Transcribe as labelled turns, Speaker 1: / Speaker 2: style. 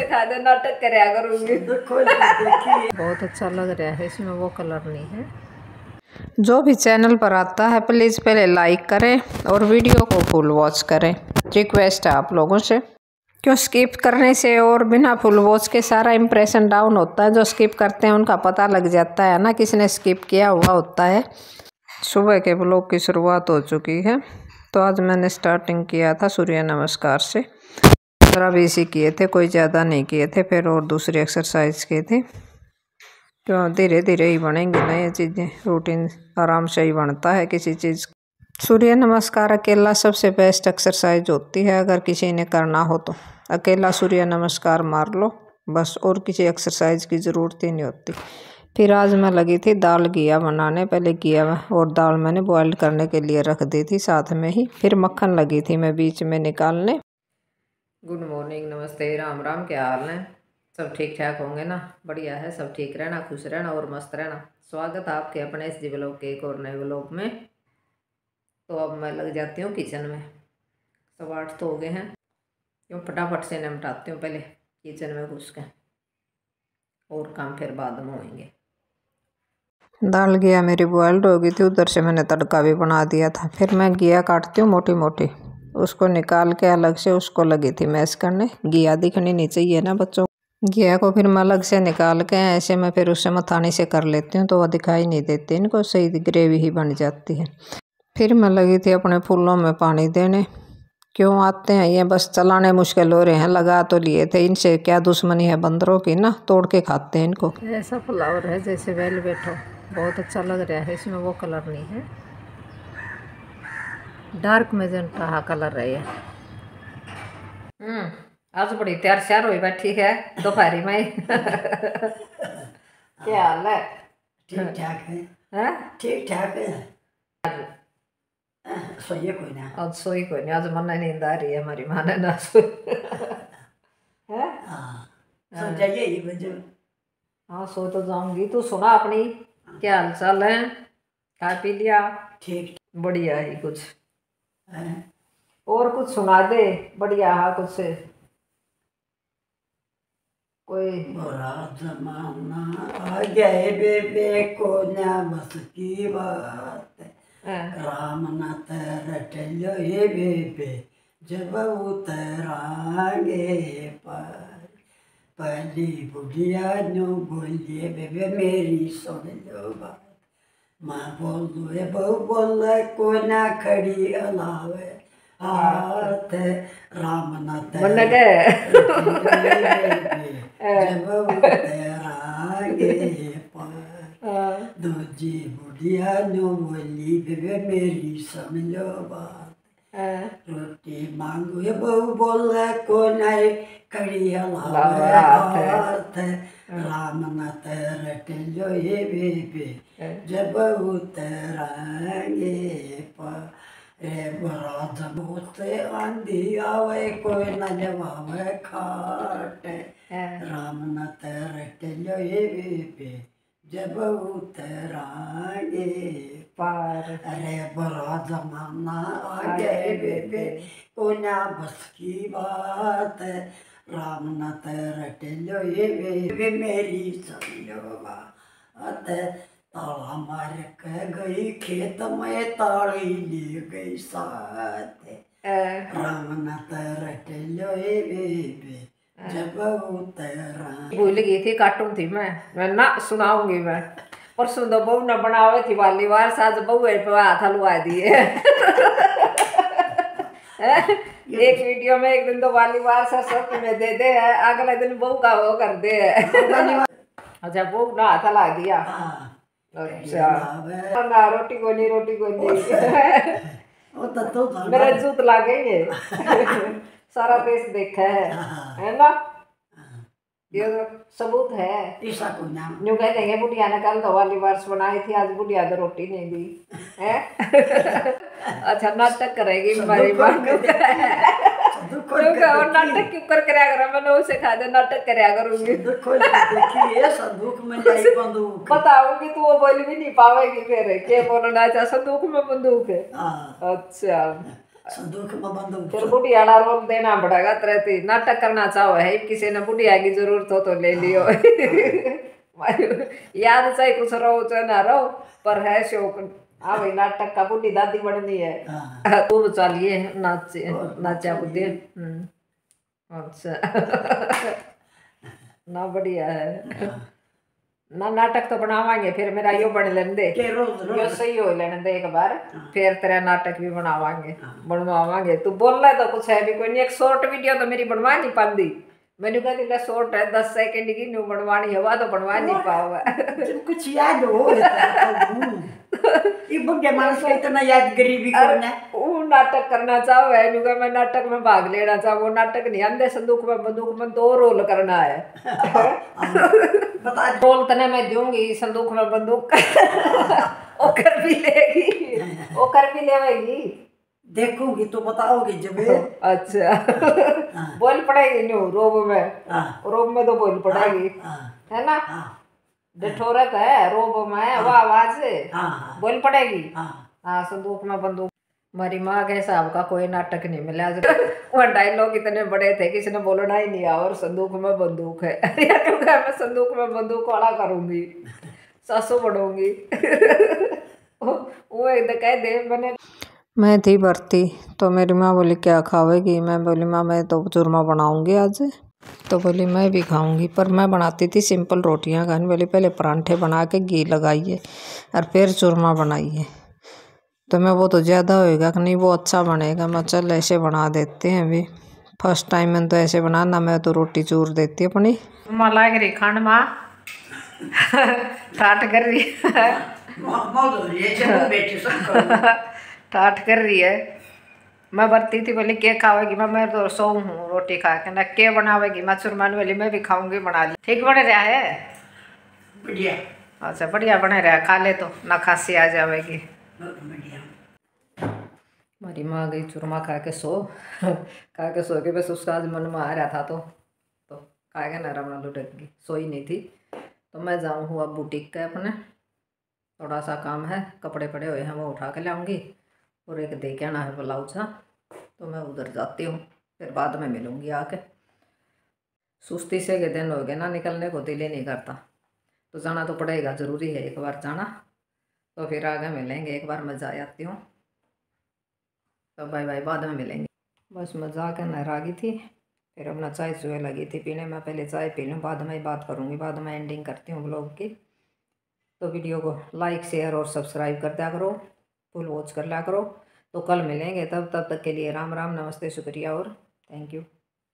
Speaker 1: सिखा दे, नाटक करया करूंगी।
Speaker 2: बहुत अच्छा लग रहा है, इसमें वो कलर नहीं है। जो भी चैनल पर आता है प्लीज़ पहले लाइक करें और वीडियो को फुल वॉच करें, रिक्वेस्ट है आप लोगों से। क्यों स्किप करने से और बिना फुल वॉच के सारा इंप्रेशन डाउन होता है। जो स्किप करते हैं उनका पता लग जाता है ना किसने स्किप किया हुआ होता है। सुबह के ब्लॉग की शुरुआत हो चुकी है। तो आज मैंने स्टार्टिंग किया था सूर्य नमस्कार से। 15-20 ही किए थे, कोई ज़्यादा नहीं किए थे। फिर और दूसरी एक्सरसाइज किए थे। तो धीरे धीरे ही बनेंगी ना ये चीज़ें, रूटीन आराम से ही बनता है किसी चीज़। सूर्य नमस्कार अकेला सबसे बेस्ट एक्सरसाइज होती है। अगर किसी ने करना हो तो अकेला सूर्य नमस्कार मार लो बस, और किसी एक्सरसाइज की ज़रूरत ही नहीं होती। फिर आज मैं लगी थी दाल घिया बनाने। पहले घिया और दाल मैंने बॉयल करने के लिए रख दी थी साथ में ही। फिर मक्खन लगी थी मैं बीच में निकालने।
Speaker 1: गुड मॉर्निंग, नमस्ते, राम राम, क्या हाल है? सब ठीक ठाक होंगे ना? बढ़िया है, सब ठीक रहना, खुश रहना और मस्त रहना। स्वागत है आपके अपने एस डी ब्लॉग के एक और नए ब्लॉग में। तो अब मैं लग जाती हूँ किचन में। 8:15 तो हो गए हैं। क्यों फटाफट से निपटाती हूँ पहले किचन में घुस के, और काम फिर बाद में होंगे।
Speaker 2: दाल घिया मेरी बॉयल्ड हो गई थी, उधर से मैंने तड़का भी बना दिया था। फिर मैं घिया काटती हूँ मोटी मोटी, उसको निकाल के अलग से उसको लगी थी मैश करने। घिया दिखनी नहीं चाहिए ना बच्चों। घिया को फिर मैं अलग से निकाल के ऐसे मैं फिर उससे मथानी से कर लेती हूँ, तो वह दिखाई नहीं देती, इनको सही ग्रेवी ही बन जाती है। फिर मैं लगी थी अपने फूलों में पानी देने। क्यों आते हैं ये बस चलाने मुश्किल हो रहे हैं। लगा तो लिए थे, इनसे क्या दुश्मनी है बंदरों की ना, तोड़ के खाते हैं इनको।
Speaker 1: ऐसा फ्लावर है जैसे वेलवेट हो, बहुत अच्छा लग रहा है। इसमें वो कलर नहीं है, डार्क मैजेंटा कलर है ये। आज बड़ी तैयार श्यार हुई बैठी है दोपहरी में। क्या हाल है?
Speaker 3: ठीक ठाक है।
Speaker 1: हैं?
Speaker 3: ठीक ठाक है। सोइए कोई ना।
Speaker 1: आज सोई कोई नहीं, आज मन नींद आ रही है, हमारी माँ ने ना सोई। है?
Speaker 3: सो जाइए ये बजे।
Speaker 1: हाँ सो तो जाऊंगी। तू सुना अपनी, क्या हाल चाल है? खा पी लिया?
Speaker 3: ठीक
Speaker 1: बढ़िया ही कुछ
Speaker 3: है।
Speaker 1: और कुछ सुना दे बढ़िया। हाँ कुछ कोई
Speaker 3: बुरा जमाना आ गए बेबे को ना बस की बात। राम न रटलो ये बेबे जब उतरांगे पर। पहली बुढ़िया नो बोलिए बेबे मेरी सुन लो बात। माँ बोलो ये बहु बोल को ना खड़ी अलावे हाथ। राम न जब उतरांगे पर। दूजी बुढ़िया नो बोली बेबे मेरी सुन लो बात। रोटी मांगो ये बहु बोल को नहीं खड़ी अलावे हाथ। राम न रटलो ये बेबे जब उतरांगे पर। रे बड़ा जब आंधी आवे कोई न जवावे खाट। राम न रटलो ये बेबे जब उतरांगे
Speaker 1: पार।
Speaker 3: अरे बड़ा जमाना आ गए बेबे कोना बस की बात। राम न रटलो ये बेबे मेरी सुन लो बात। ताला मार के गई खेत में ताड़ी ले गई साथ। राम न रटलो ये बेबे जब उतरा।
Speaker 1: भूल गई थी, काटूं थी मैं ना सुनाऊंगी मैं। परसों तो बहू ने बनावे थी वाली बार, साज बहू पे हाथ हलवा दिए। एक वीडियो में एक दिन तो वाली बार सरस्वती में दे दे, अगले दिन बहू का वो कर दे। अच्छा बहू ना हाथ हला दिया। अच्छा ना रोटी को नहीं, रोटी को नहीं। मेरा जूत लागेंगे। सारा देश देखा है ना, ये तो सबूत है। न्यू कह देंगे बुढ़िया ने कल तो वाली बार्स बनाई थी, आज बुढ़िया तो रोटी नहीं दी है। अच्छा नाटक करेगी हमारी माँ। और नाटक क्यों कर करा, मैंने उसे खा दे नाटक करया करूंगी। बताऊंगी तो वो बोल भी नहीं पावेगी फिर के बोलना। अच्छा संदूक में बंदूक है। अच्छा
Speaker 3: संदूक में बंदूक
Speaker 1: फिर बुढ़िया वाला रोल देना पड़ेगा तरह नाटक करना चाहो है किसी ने बुढ़िया की जरूरत हो तो ले लियो। याद चाहे कुछ रहो चाहे ना रहो पर है शौक। हाँ भाई नाटक का बुढ़ी दादी बननी है। खूब चलिए नाचे नाचा बुद्धि। अच्छा ना बढ़िया है ना नाटक तो बनावांगे फिर मेरा यो बन लेने दे यो सही हो लेने दे एक बार फिर तेरा नाटक भी बनावांगे बनवावांगे। तू बोल रहा है तो कुछ है भी कोई नहीं। एक शॉर्ट वीडियो तो मेरी बनवा नहीं पाती। मैंने कहा थी शॉर्ट है 10 सेकंड की न्यू बनवानी है वह तो बनवा नहीं पाओगा।
Speaker 3: कुछ याद हो ये बुढ़े मानस को इतना याद गरीबी कौन है।
Speaker 1: वो नाटक करना चाहो है न्यू मैं नाटक में भाग लेना चाहो वो नाटक नहीं आंदे संदूक में बंदूक में 2 रोल करना है।
Speaker 3: बता
Speaker 1: रोल तने मैं दूंगी संदूक में बंदूक वो कर भी लेगी वो कर भी लेगी
Speaker 3: देखूंगी तो बताओगे जब।
Speaker 1: अच्छा बोल पड़ेगी न्यू रोब में तो बोल पड़ेगी है ना। डिठोरत है रोब में वो आवाज बोल पड़ेगी। हाँ संदूक में बंदूक। हमारी माँ के हिसाब का कोई नाटक नहीं मिला। वह डायलॉग इतने बड़े थे किसी ने बोलना ही नहीं और संदूक में बंदूक है। मैं संदूक में बंदूक वाला करूंगी सासू बढ़ूंगी। वो एक कह दे मैंने
Speaker 2: मैं थी भर्ती तो मेरी माँ बोली क्या खावेगी। मैं बोली माँ मैं तो चूरमा बनाऊंगी आज। तो बोली मैं भी खाऊंगी पर मैं बनाती थी सिंपल रोटियां खाने। बोली पहले परांठे बना के घी लगाइए और फिर चूरमा बनाइए। तो मैं वो तो ज़्यादा होएगा कि नहीं वो अच्छा बनेगा। मैं चल ऐसे बना देते हैं। अभी फर्स्ट टाइम मैंने तो ऐसे बनाना मैं तो रोटी चूर देती अपनी।
Speaker 1: माँ लाग रही खान माँ ठाठ कर रही ठाठ कर रही है। मैं बरती थी बोली के खावेगी मैं तो सो हूँ रोटी खा के ना के बनावेगी मैं चुरमान वाली मैं भी खाऊंगी बना ली। ठीक बने रहा है
Speaker 3: बढ़िया।
Speaker 1: अच्छा बढ़िया बने रहा खा ले तो ना खांसी आ जाएगी। हमारी माँ गई चूरमा खा के सो के बस उसका आज मन में आ रहा था तो खा के ना रमना लुटक सोई नहीं थी। तो मैं जाऊँ हुआ बुटीक का अपने थोड़ा सा काम है कपड़े पड़े हुए हैं वो उठा के लाऊंगी और एक दे के आना है ब्लाउज सा तो मैं उधर जाती हूँ फिर बाद में मिलूँगी आके। सुस्ती से के दिन हो गए ना निकलने को दिल ही नहीं करता तो जाना तो पड़ेगा ज़रूरी है एक बार जाना। तो फिर आगे मिलेंगे एक बार मैं जा आती हूँ तो बाय बाय बाद में मिलेंगे। बस मैं जा कर नहरा गई थी फिर अपना चाय चुए लगी थी पीने में। पहले चाय पी लूँ बाद में ही बात करूँगी बाद में एंडिंग करती हूँ ब्लॉग की। तो वीडियो को लाइक शेयर और सब्सक्राइब कर दिया करो फुल वॉच कर लिया करो। तो कल मिलेंगे तब तक के लिए राम राम नमस्ते शुक्रिया और थैंक यू।